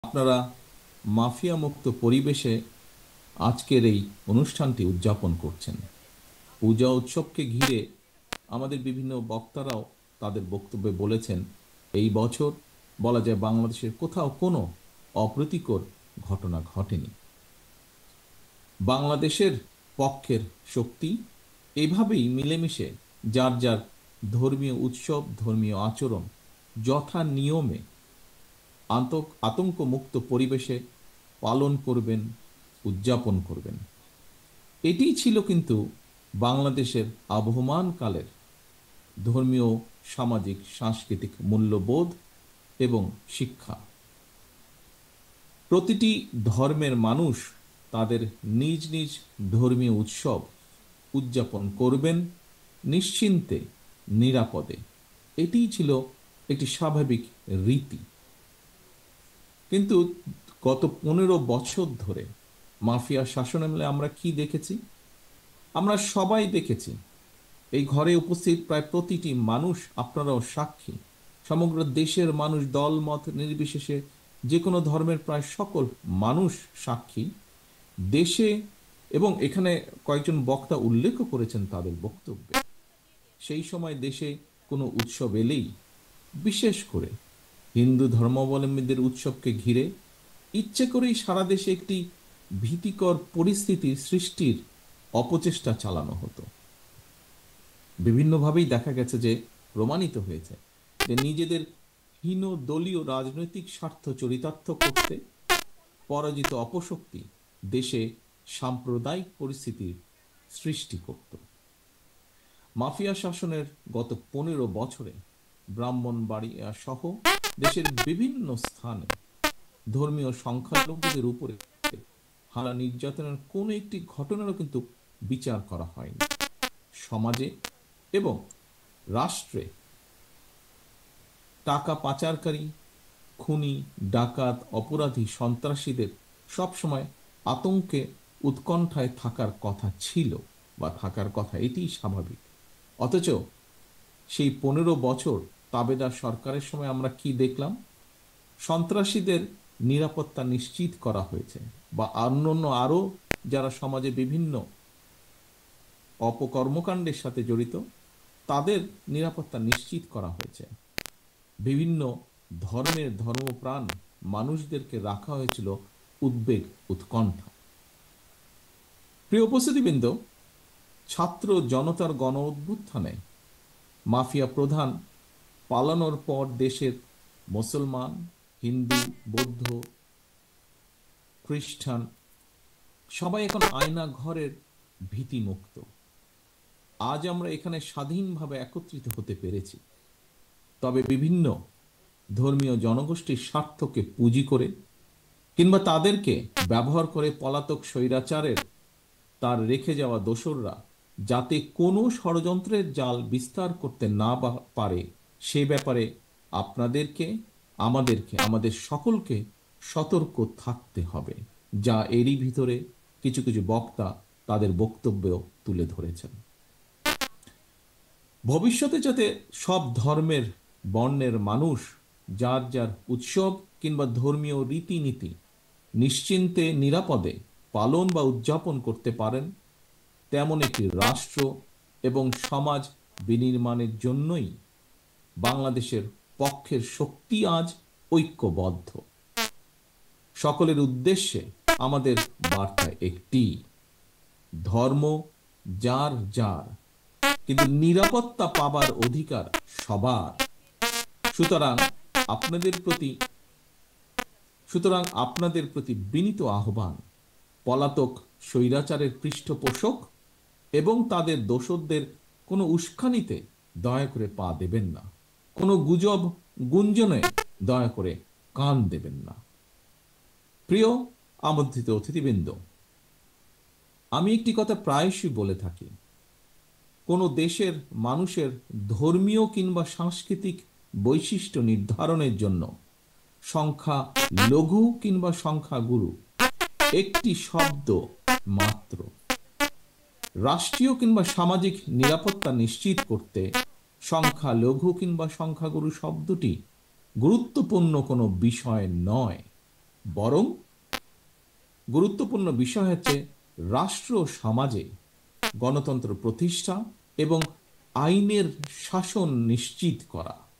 আপনারা মাফিয়া মুক্ত পরিবেশে আজকের এই অনুষ্ঠানটি উদযাপন করছেন। পূজা উৎসবকে ঘিরে আমাদের বিভিন্ন বক্তারাও তাদের বক্তব্যে বলেছেন, এই বছর বলা যায় বাংলাদেশের কোথাও কোনো অপ্রীতিকর ঘটনা ঘটেনি। বাংলাদেশের পক্ষের শক্তি এভাবেই মিলেমিশে যার যার ধর্মীয় উৎসব, ধর্মীয় আচরণ যথা নিয়মে আতঙ্ক মুক্ত পরিবেশে পালন করবেন, উদযাপন করবেন। এটিই ছিল কিন্তু বাংলাদেশের আবহমান কালের ধর্মীয়, সামাজিক, সাংস্কৃতিক মূল্যবোধ এবং শিক্ষা। প্রতিটি ধর্মের মানুষ তাদের নিজ নিজ ধর্মীয় উৎসব উদযাপন করবেন নিশ্চিন্তে, নিরাপদে। এটিই ছিল একটি স্বাভাবিক রীতি। কিন্তু গত 15 বছর ধরে মাফিয়া শাসনামলে আমরা কি দেখেছি? আমরা সবাই দেখেছি, এই ঘরে উপস্থিত প্রায় প্রতিটি মানুষ, আপনারাও সাক্ষী, সমগ্র দেশের মানুষ দল মত নির্বিশেষে যে কোনো ধর্মের প্রায় সকল মানুষ সাক্ষী। দেশে এবং এখানে কয়েকজন বক্তা উল্লেখ করেছেন তাদের বক্তব্যে, সেই সময় দেশে কোনো উৎসব এলেই বিশেষ করে হিন্দু ধর্মাবলম্বীদের উৎসবকে ঘিরে ইচ্ছে করেই সারা দেশে একটি ভীতিকর পরিস্থিতি সৃষ্টির অপচেষ্টা চালানো হতো। বিভিন্নভাবেই দেখা গেছে যে প্রমাণিত হয়েছে যে নিজেদের হীন দলীয় রাজনৈতিক স্বার্থ চরিতার্থ করতে পরাজিত অপশক্তি দেশে সাম্প্রদায়িক পরিস্থিতির সৃষ্টি করত। মাফিয়া শাসনের গত 15 বছরে ব্রাহ্মণবাড়িয়া সহ দেশের বিভিন্ন স্থানে ধর্মীয় সংখ্যালঘুদের উপরে হামলা নির্যাতনের কোন একটি ঘটনারও কিন্তু বিচার করা হয়নি। সমাজে এবং রাষ্ট্রে টাকা পাচারকারী, খুনি, ডাকাত, অপরাধী, সন্ত্রাসীদের সবসময় আতঙ্কে, উৎকণ্ঠায় থাকার কথা ছিল বা থাকার কথা, এটিই স্বাভাবিক। অথচ সেই 15 বছর তাবেদার সরকারের সময় আমরা কি দেখলাম? সন্ত্রাসীদের নিরাপত্তা নিশ্চিত করা হয়েছে, বা অন্যান্য আরো যারা সমাজে বিভিন্ন অপকর্মকাণ্ডের সাথে জড়িত তাদের নিরাপত্তা নিশ্চিত করা হয়েছে। বিভিন্ন ধর্মের ধর্মপ্রাণ মানুষদেরকে রাখা হয়েছিল উদ্বেগ, উৎকণ্ঠা। প্রিয় উপস্থিতিবৃন্দ, ছাত্র জনতার গণ অভ্যুত্থানে মাফিয়া প্রধান পালানোর পর দেশের মুসলমান, হিন্দু, বৌদ্ধ, খ্রিস্টান সবাই এখন আয়না ঘরের ভীতিমুক্ত। আজ আমরা এখানে স্বাধীনভাবে একত্রিত হতে পেরেছি। তবে বিভিন্ন ধর্মীয় জনগোষ্ঠীর স্বার্থকে পুঁজি করে কিংবা তাদেরকে ব্যবহার করে পলাতক স্বৈরাচারের তার রেখে যাওয়া দোসররা যাতে কোনো ষড়যন্ত্রের জাল বিস্তার করতে না পারে, সে ব্যাপারে আপনাদেরকে, আমাদের সকলকে সতর্ক থাকতে হবে, যা এরই ভিতরে কিছু কিছু বক্তা তাদের বক্তব্যেও তুলে ধরেছেন। ভবিষ্যতে যাতে সব ধর্মের, বর্ণের মানুষ যার যার উৎসব কিংবা ধর্মীয় রীতিনীতি নিশ্চিন্তে, নিরাপদে পালন বা উদযাপন করতে পারেন, তেমন একটি রাষ্ট্র এবং সমাজ বিনির্মাণের জন্যই বাংলাদেশের পক্ষের শক্তি আজ ঐক্যবদ্ধ। সকলের উদ্দেশ্যে আমাদের বার্তা একটি, ধর্ম যার যার, কিন্তু নিরাপত্তা পাবার অধিকার সবার। সুতরাং আপনাদের প্রতি বিনীত আহ্বান, পলাতক স্বৈরাচারের পৃষ্ঠপোষক এবং তাদের দোসরদের কোনো উস্কানিতে দয়া করে পা দেবেন না, কোনো গুজব গুঞ্জনে দয়া করে কান দেবেন না। প্রিয় আমন্ত্রিত অতিথিবৃন্দ, আমি একটি কথা প্রায়শই বলে থাকি, কোনো দেশের মানুষের ধর্মীয় কিংবা সাংস্কৃতিক বৈশিষ্ট্য নির্ধারণের জন্য সংখ্যা লঘু কিংবা সংখ্যা গুরু একটি শব্দ মাত্র। রাষ্ট্রীয় কিংবা সামাজিক নিরাপত্তা নিশ্চিত করতে সংখ্যা লঘু কিংবা সংখ্যাগুরু শব্দটি গুরুত্বপূর্ণ কোনো বিষয় নয়। বরং গুরুত্বপূর্ণ বিষয় হচ্ছে রাষ্ট্র ও সমাজে গণতন্ত্র প্রতিষ্ঠা এবং আইনের শাসন নিশ্চিত করা।